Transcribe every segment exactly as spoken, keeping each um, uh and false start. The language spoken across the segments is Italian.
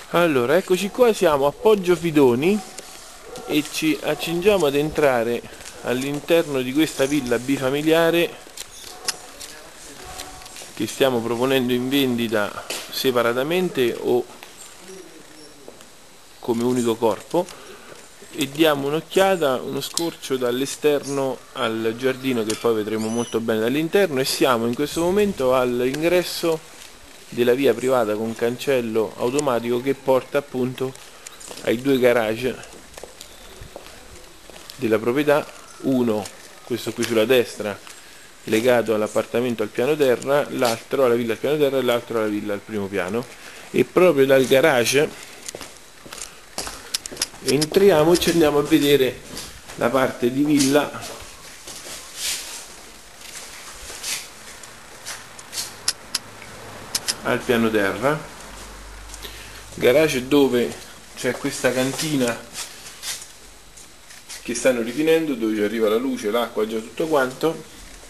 Allora, eccoci qua, siamo a Poggio Fidoni e ci accingiamo ad entrare all'interno di questa villa bifamiliare che stiamo proponendo in vendita separatamente o come unico corpo, e diamo un'occhiata, uno scorcio dall'esterno al giardino che poi vedremo molto bene dall'interno. E siamo in questo momento all'ingresso della via privata con cancello automatico che porta appunto ai due garage della proprietà, uno, questo qui sulla destra, legato all'appartamento al piano terra, l'altro alla villa al piano terra e l'altro alla villa al primo piano. E proprio dal garage entriamo e ci andiamo a vedere la parte di villa al piano terra, garage dove c'è questa cantina che stanno rifinendo, dove ci arriva la luce, l'acqua, già tutto quanto.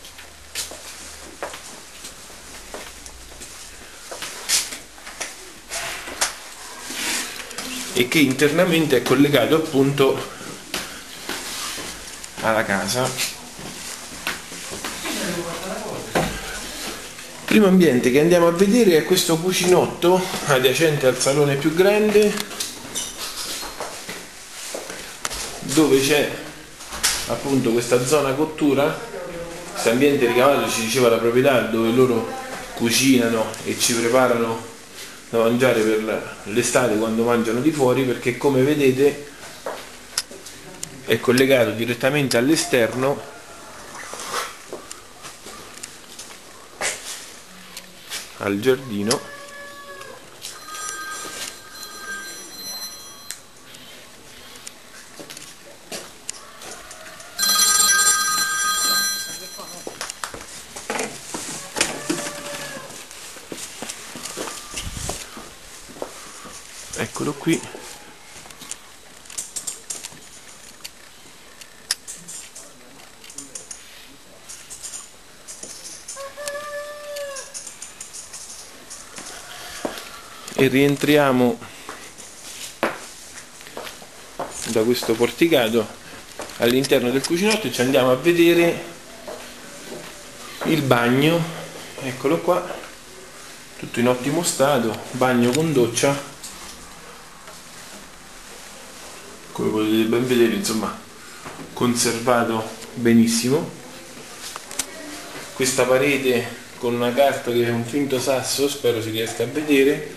E che internamente è collegato appunto alla casa. Il primo ambiente che andiamo a vedere è questo cucinotto adiacente al salone più grande, dove c'è appunto questa zona cottura, questo ambiente ricavato, ci diceva la proprietà, dove loro cucinano e ci preparano da mangiare per l'estate quando mangiano di fuori, perché come vedete è collegato direttamente all'esterno al giardino, eccolo qui. E rientriamo da questo porticato all'interno del cucinotto e ci andiamo a vedere il bagno. Eccolo qua, tutto in ottimo stato, bagno con doccia, come potete ben vedere, insomma conservato benissimo. Questa parete con una carta che è un finto sasso, spero si riesca a vedere.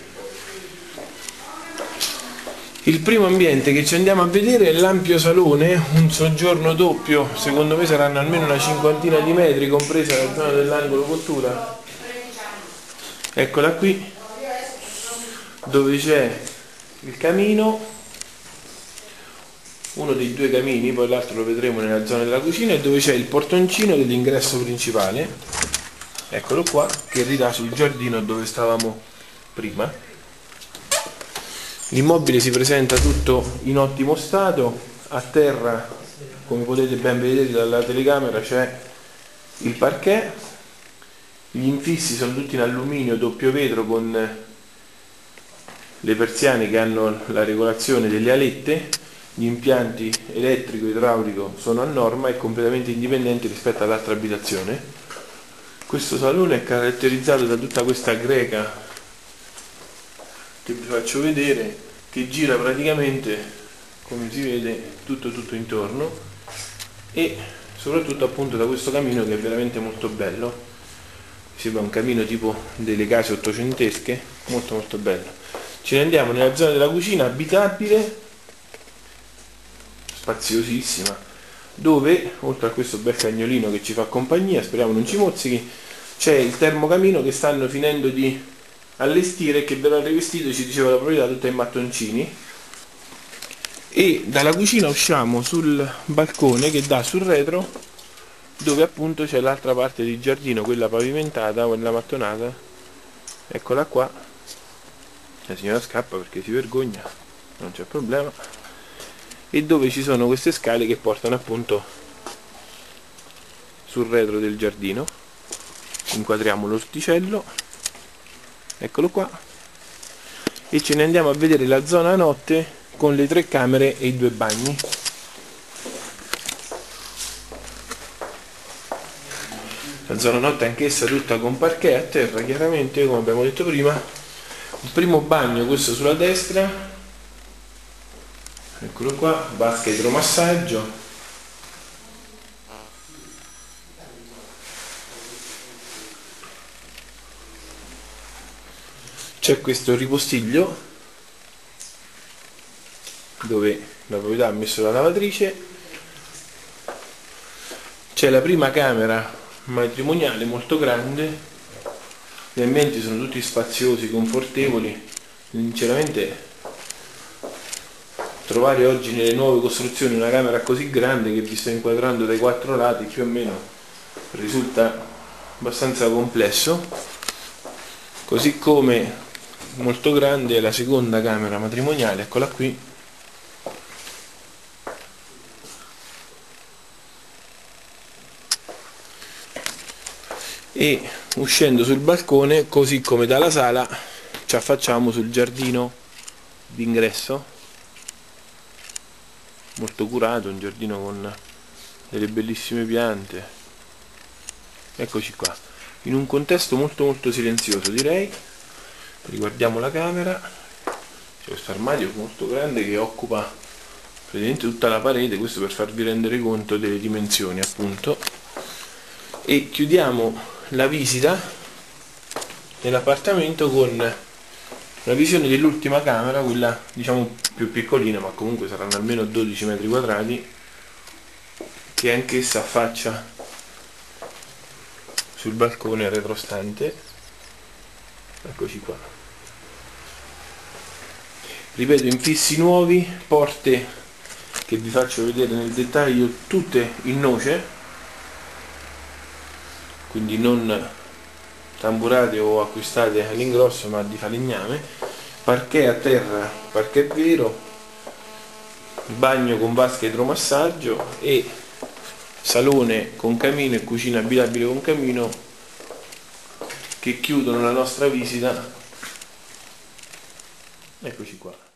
Il primo ambiente che ci andiamo a vedere è l'ampio salone, un soggiorno doppio, secondo me saranno almeno una cinquantina di metri, compresa la zona dell'angolo cottura. Eccola qui, dove c'è il camino, uno dei due camini, poi l'altro lo vedremo nella zona della cucina, e dove c'è il portoncino dell'ingresso principale, eccolo qua, che ridà sul giardino dove stavamo prima. L'immobile si presenta tutto in ottimo stato. A terra, come potete ben vedere dalla telecamera, c'è il parquet, gli infissi sono tutti in alluminio doppio vetro con le persiane che hanno la regolazione delle alette. Gli impianti elettrico e idraulico sono a norma e completamente indipendenti rispetto all'altra abitazione. Questo salone è caratterizzato da tutta questa greca che vi faccio vedere, che gira praticamente, come si vede, tutto tutto intorno, e soprattutto appunto da questo camino che è veramente molto bello. Sembra un camino tipo delle case ottocentesche, molto molto bello. Ce ne andiamo nella zona della cucina abitabile, spaziosissima, dove oltre a questo bel cagnolino che ci fa compagnia, speriamo non ci mozzichi, c'è il termocamino che stanno finendo di allestire, che verrà rivestito, ci diceva la proprietà, tutto in mattoncini. E dalla cucina usciamo sul balcone che dà sul retro, dove appunto c'è l'altra parte di giardino, quella pavimentata, quella mattonata, eccola qua. La signora scappa perché si vergogna, non c'è problema. E dove ci sono queste scale che portano appunto sul retro del giardino. Inquadriamo l'orticello, eccolo qua, e ce ne andiamo a vedere la zona notte con le tre camere e i due bagni. La zona notte anch'essa tutta con parquet a terra, chiaramente, come abbiamo detto prima. Un primo bagno, questo sulla destra, eccolo qua, vasca idromassaggio. C'è questo ripostiglio dove la proprietà ha messo la lavatrice. C'è la prima camera matrimoniale molto grande, gli ambienti sono tutti spaziosi, confortevoli. Sinceramente trovare oggi nelle nuove costruzioni una camera così grande, che vi sto inquadrando dai quattro lati più o meno, risulta abbastanza complesso. Così come molto grande è la seconda camera matrimoniale, eccola qui. E uscendo sul balcone, così come dalla sala, ci affacciamo sul giardino d'ingresso, molto curato, un giardino con delle bellissime piante. Eccoci qua, in un contesto molto molto silenzioso, direi. Riguardiamo la camera. C'è questo armadio molto grande che occupa praticamente tutta la parete, questo per farvi rendere conto delle dimensioni, appunto. E chiudiamo la visita nell'appartamento con una visione dell'ultima camera, quella diciamo più piccolina, ma comunque saranno almeno dodici metri quadrati, che anch'essa affaccia sul balcone retrostante. Eccoci qua, ripeto, infissi nuovi, porte che vi faccio vedere nel dettaglio tutte in noce, quindi non tamburate o acquistate all'ingrosso, ma di falegname. Parquet a terra, parquet vero, bagno con vasca idromassaggio e salone con camino e cucina abitabile con camino, che chiudono la nostra visita. Eccoci qua.